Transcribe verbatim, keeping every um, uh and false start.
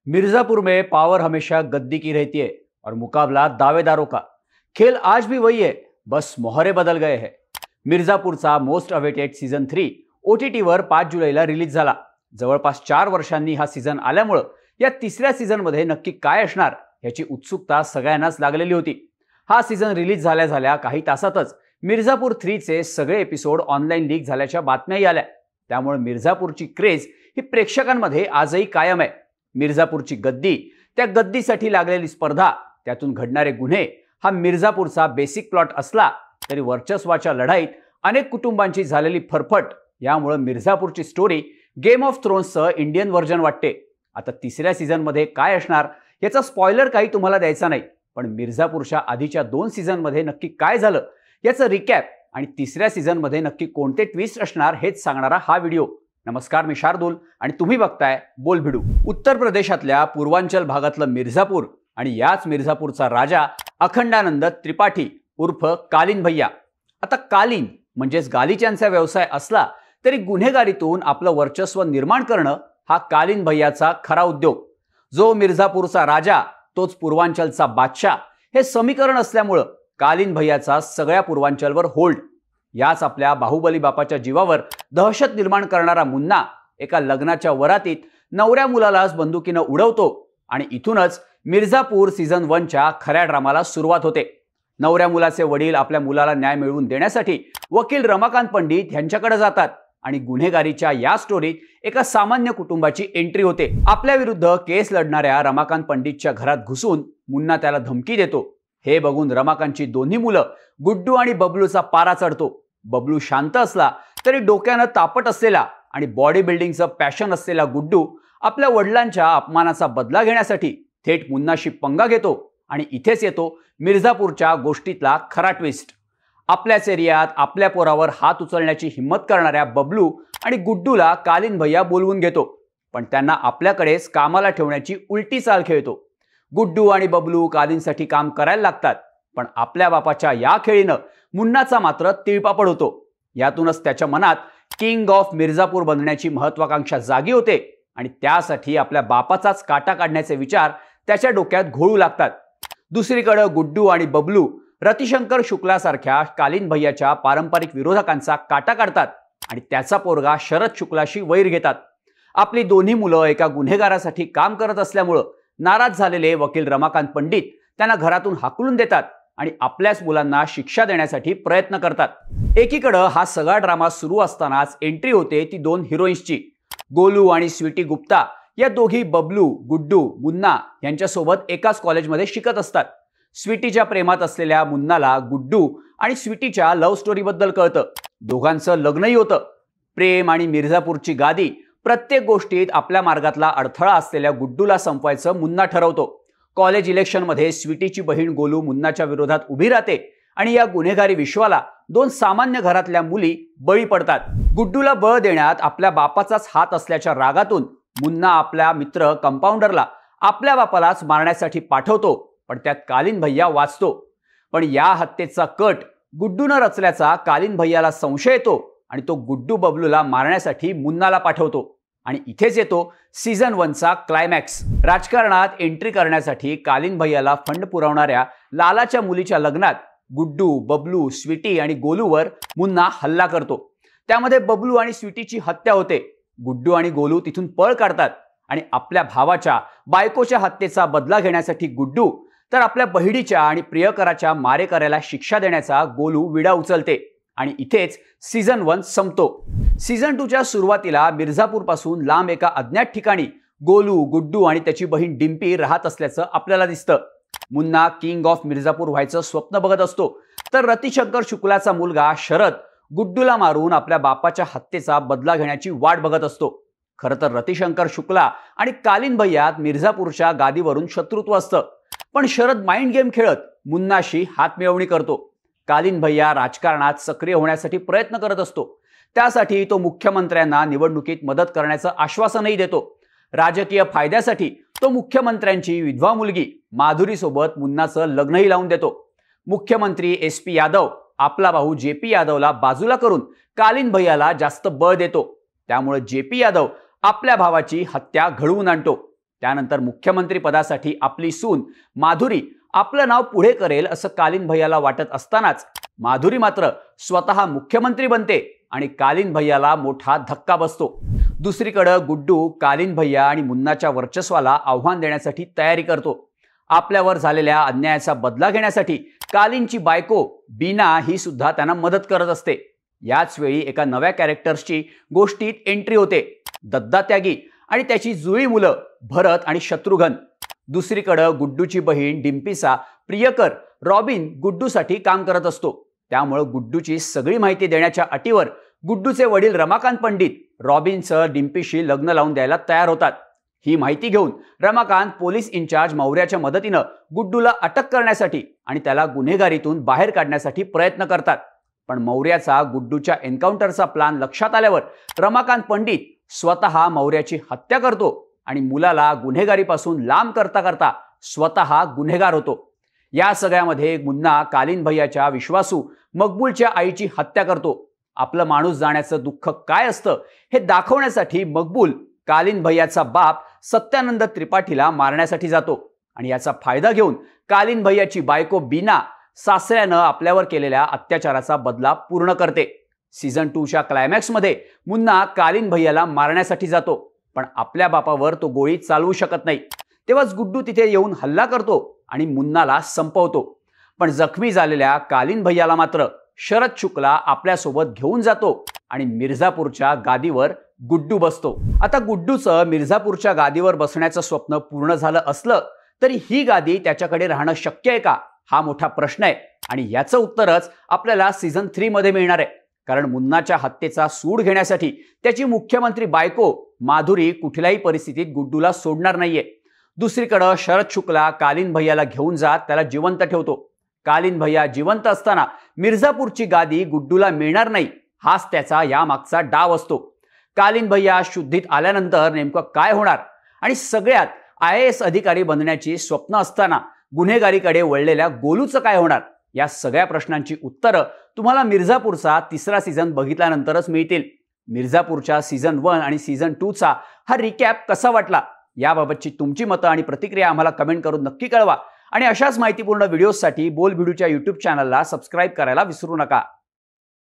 मिर्जापुर में पावर हमेशा गद्दी की रहती है और मुकाबला दावेदारों का। खेल आज भी वही है, बस मोहरे बदल गए हैं। मिर्जापूरचा मोस्ट अवेटेड सीझन थ्री ओटीटीवर पाच जुलैला रिलीज झाला। जवळपास चार वर्षांनी हा सीझन आल्यामुळे या तिसऱ्या सीझनमध्ये नक्की काय असणार याची उत्सुकता सगळ्यांनाच लागलेली होती। हा सीझन रिलीज झाल्या झाल्या काही तासातच मिर्जापूर थ्री चे सगळे एपिसोड ऑनलाईन लीक झाल्याच्या बातम्याही आल्या। त्यामुळे मिर्जापूरची क्रेज ही प्रेक्षकांमध्ये आजही कायम आहे। मिर्जापूरची गद्दी, त्या गद्दीसाठी लागलेली स्पर्धा, त्यातून घडणारे गुन्हे हा मिर्जापूरचा बेसिक प्लॉट असला तरी वर्चस्वाच्या लढाईत अनेक कुटुंबांची झालेली फरफट यामुळे मिर्जापूरची स्टोरी गेम ऑफ थ्रोन्सचं इंडियन व्हर्जन वाटते। आता तिसऱ्या सीझन मध्ये काय असणार याचा स्पॉइलर काही तुम्हाला द्यायचा नाही, पण मिर्जापूरच्या आधीच्या दोन सीझन मध्ये नक्की काय झालं याचं रिकॅप आणि तिसऱ्या सीझन मध्ये नक्की कोणते ट्विस्ट असणार हेच सांगणारा हा व्हिडिओ। नमस्कार, मी शार्दूल आणि तुम्ही बघताय बोल भिडू। उत्तर प्रदेशातल्या पूर्वांचल भागातलं मिर्जापूर आणि याच मिर्जापूरचा राजा अखंडानंद त्रिपाठी उर्फ कालीन भैया। आता कालीन म्हणजेच गालिच्यांचा व्यवसाय असला तरी गुन्हेगारीतून आपलं वर्चस्व निर्माण करणं हा कालीन भैयाचा खरा उद्योग। जो मिर्जापूरचा राजा तोच पूर्वांचलचा बादशाह हे समीकरण असल्यामुळे कालीन भैयाचा सगळ्या पूर्वांचलवर होल्ड। याच आपल्या बाहुबली बापाच्या जीवावर दहशत निर्माण करणारा मुन्ना एका लग्नाच्या वरातीत नवऱ्या मुलालाच बंदुकीनं उडवतो आणि इथूनच मिर्जापूर सीझन वनच्या खऱ्या ड्रामाला सुरुवात होते। नवऱ्या मुलाचे वडील आपल्या मुलाला न्याय मिळवून देण्यासाठी वकील रमाकांत पंडित यांच्याकडे जातात आणि गुन्हेगारीच्या या स्टोरीत एका सामान्य कुटुंबाची एंट्री होते। आपल्या विरुद्ध केस लढणाऱ्या रमाकांत पंडितच्या घरात घुसून मुन्ना त्याला धमकी देतो। हे बघून रमाकांतची दोन्ही मुलं गुड्डू आणि बबलूचा पारा चढतो। बबलू शांत असला तरी डोक्यानं तापट असलेला आणि बॉडी बिल्डिंगचं पॅशन असलेला गुड्डू आपल्या वडिलांच्या अपमानाचा बदला घेण्यासाठी थेट मुन्नाशी पंगा घेतो आणि इथेच येतो मिर्जापूरच्या गोष्टीतला खरा ट्विस्ट। आपल्याच एरियात आपल्या पोरावर हात उचलण्याची हिम्मत करणाऱ्या बबलू आणि गुड्डूला कालीन भैया बोलवून घेतो, पण त्यांना आपल्याकडेच कामाला ठेवण्याची उलटी चाल खेळतो। गुड्डू आणि बबलू कालीनसाठी काम करायला लागतात, पण आपल्या बापाच्या या खेळीनं मुन्नाचा मात्र तिळपापड होतो। यातूनच त्याच्या मनात किंग ऑफ मिर्जापूर बनण्याची महत्वाकांक्षा जागी होते आणि त्यासाठी आपल्या बापाचाच काटा काढण्याचे विचार त्याच्या डोक्यात घोळू लागतात। दुसरीकडे गुड्डू आणि बबलू रतिशंकर शुक्लासारख्या कालीन भैयाच्या पारंपरिक विरोधकांचा काटा काढतात आणि त्याचा पोरगा शरद शुक्लाशी वैर घेतात। आपली दोन्ही मुलं एका गुन्हेगारासाठी काम करत असल्यामुळे नाराज झालेले वकील रमाकांत पंडित त्यांना घरातून हाकलून देतात आणि आपल्याच मुलांना शिक्षा देण्यासाठी प्रयत्न करतात। एकीकडे हा सगळा ड्रामा सुरू असतानाच एंट्री होते ती दोन हिरोईन्सची। गोलू आणि स्वीटी गुप्ता या दोघी बबलू, गुड्डू, मुन्ना यांच्यासोबत एकाच कॉलेजमध्ये शिकत असतात। स्वीटीच्या प्रेमात असलेल्या मुन्नाला गुड्डू आणि स्वीटीच्या लव्ह स्टोरीबद्दल कळतं। दोघांचं लग्नही होतं। प्रेम आणि मिर्जापूरची गादी प्रत्येक गोष्टीत आपल्या मार्गातला अडथळा असलेल्या गुड्डूला संपवायचं मुन्ना ठरवतो। कॉलेज इलेक्शनमध्ये स्वीटीची बहीण गोलू मुन्नाच्या विरोधात उभी राहते आणि या गुन्हेगारी विश्वाला दोन सामान्य घरातल्या मुली बळी पडतात। गुड्डूला बळ देण्यात आपल्या बापाचाच हात असल्याच्या रागातून मुन्ना आपल्या मित्र कंपाऊंडरला आपल्या बापालाच मारण्यासाठी पाठवतो, पण त्यात कालीन भैया वाचतो। पण या हत्येचा कट गुड्डूनं रचल्याचा कालीन भैयाला संशय येतो आणि तो गुड्डू बबलूला मारण्यासाठी मुन्नाला पाठवतो आणि इथेच येतो सीझन वनचा क्लायमॅक्स। राजकारणात एंट्री करण्यासाठी कालीन भैयाला फंड पुरवणाऱ्या लालाच्या मुलीच्या लग्नात गुड्डू, बबलू, स्वीटी आणि गोलूवर मुन्ना हल्ला करतो। त्यामध्ये बबलू आणि स्वीटीची हत्या होते। गुड्डू आणि गोलू तिथून पळ काढतात आणि आपल्या भावाच्या बायकोच्या हत्येचा बदला घेण्यासाठी गुड्डू तर आपल्या बहिणीच्या आणि प्रियकराच्या मारेकऱ्याला शिक्षा देण्याचा गोलू विडा उचलते आणि इथेच सीझन वन संपतो। सीझन टू च्या सुरुवातीला मिर्जापूर पासून लांब एका अज्ञात ठिकाणी गोलू, गुड्डू आणि त्याची बहीण डिंपी राहत असल्याचं आपल्याला दिसतं। मुन्ना किंग ऑफ मिर्जापूर व्हायचं स्वप्न बघत असतो, तर रतिशंकर शुक्लाचा मुलगा शरद गुड्डूला मारून आपल्या बापाच्या हत्येचा बदला घेण्याची वाट बघत असतो। खरं तर रतिशंकर शुक्ला आणि कालीन भैयात मिर्जापूरच्या गादीवरून शत्रुत्व असतं, पण शरद माइंड गेम खेळत मुन्नाशी हातमिळवणी करतो। कालीन भैया राजकारणात सक्रिय होण्यासाठी प्रयत्न करत असतो। त्यासाठी तो मुख्यमंत्र्यांना निवडणुकीत मदत करण्याचं आश्वासनही देतो। राजकीय फायद्यासाठी तो मुख्यमंत्र्यांची विधवा मुलगी माधुरी सोबत मुन्नाचं लग्नही लावून देतो। मुख्यमंत्री एस पी यादव आपला भाऊ जे पी यादवला बाजूला करून कालीन भैयाला जास्त बळ देतो। त्यामुळे जे पी यादव आपल्या भावाची हत्या घडवून आणतो। त्यानंतर मुख्यमंत्री पदासाठी आपली सून माधुरी आपलं नाव पुढे करेल असं कालीन भैयाला वाटत असतानाच माधुरी मात्र स्वतः मुख्यमंत्री बनते आणि कालीन भैयाला मोठा धक्का बसतो। दुसरीकडे गुड्डू कालीन भैया आणि मुन्नाच्या वर्चस्वाला आव्हान देण्यासाठी तयारी करतो। आपल्यावर झालेल्या अन्यायाचा बदला घेण्यासाठी कालीनची बायको बीना ही सुद्धा त्यांना मदत करत असते। याच वेळी एका नव्या कॅरेक्टर्सची गोष्टीत एंट्री होते, दत्तात्यागी आणि त्याची जुळी मुलं भरत आणि शत्रुघ्न। दुसरीकडे गुड्डूची बहीण डिंपीचा प्रियकर रॉबिन गुड्डूसाठी काम करत असतो, त्यामुळे गुड्डूची सगळी माहिती देण्याच्या अटीवर गुड्डूचे वडील रमाकांत पंडित रॉबिनचं डिंपीशी लग्न लावून द्यायला तयार होतात। ही माहिती घेऊन रमाकांत पोलीस इन्चार्ज मौर्याच्या मदतीने गुड्डूला अटक करण्यासाठी आणि त्याला गुन्हेगारीतून बाहेर काढण्यासाठी प्रयत्न करतात। पण मौर्याचा गुड्डूच्या एन्काउंटरचा प्लान लक्षात आल्यावर रमाकांत पंडित स्वतः मौर्याची हत्या करतो आणि मुलाला गुन्हेगारीपासून लांब करता करता स्वतः गुन्हेगार होतो। या सगळ्यामध्ये मुन्ना कालीन भैयाच्या विश्वासू मकबूलच्या आईची हत्या करतो। आपलं माणूस जाण्याचं दुःख काय असतं हे दाखवण्यासाठी मकबूल कालीन भैयाचा बाप सत्यानंद त्रिपाठीला मारण्यासाठी जातो आणि याचा फायदा घेऊन कालीन भैयाची बायको बीना सासऱ्यानं आपल्यावर केलेल्या अत्याचाराचा बदला पूर्ण करते। सीझन टू च्या क्लायमॅक्स मध्ये मुन्ना कालीन भैयाला मारण्यासाठी जातो, पण आपल्या बापावर तो गोळी चालवू शकत नाही। तेव्हाच गुड्डू तिथे येऊन हल्ला करतो आणि मुन्नाला संपवतो। पण जखमी झालेल्या कालीन भैयाला मात्र शरद शुक्ला आपल्यासोबत घेऊन जातो आणि मिर्झापूरच्या गादीवर गुड्डू बसतो। आता गुड्डूचं मिर्झापूरच्या गादीवर बसण्याचं स्वप्न पूर्ण झालं असलं तरी ही गादी त्याच्याकडे राहणं शक्य आहे का हा मोठा प्रश्न आहे आणि याचं उत्तरच आपल्याला सीझन थ्री मध्ये मिळणार आहे। कारण मुन्नाच्या हत्येचा सूड घेण्यासाठी त्याची मुख्यमंत्री बायको माधुरी कुठल्याही परिस्थितीत गुड्डूला सोडणार नाहीये। दुसरीकडे शरद शुक्ला कालीन भैयाला घेऊन जात त्याला जिवंत ठेवतो। कालीन भैया जिवंत असताना मिर्झापूरची गादी गुड्डूला मिळणार नाही हाच त्याचा यामागचा डाव असतो। कालीन भैया शुद्धीत आल्यानंतर नेमकं काय होणार आणि सगळ्यात आय ए एस अधिकारी बनण्याची स्वप्न असताना गुन्हेगारीकडे वळलेल्या गोलूचं काय होणार या सगळ्या प्रश्नांची उत्तरं तुम्हाला मिर्झापूरचा तिसरा सीझन बघितल्यानंतरच मिळतील। मिर्झापूरच्या सीझन वन आणि सीझन टू चा हा रिकॅप कसा वाटला याबाबतची तुमची मतं आणि प्रतिक्रिया आम्हाला कमेंट करून नक्की कळवा आणि अशाच माहितीपूर्ण व्हिडिओसाठी बोल भिडूच्या यूट्यूब चॅनलला सबस्क्राईब करायला विसरू नका।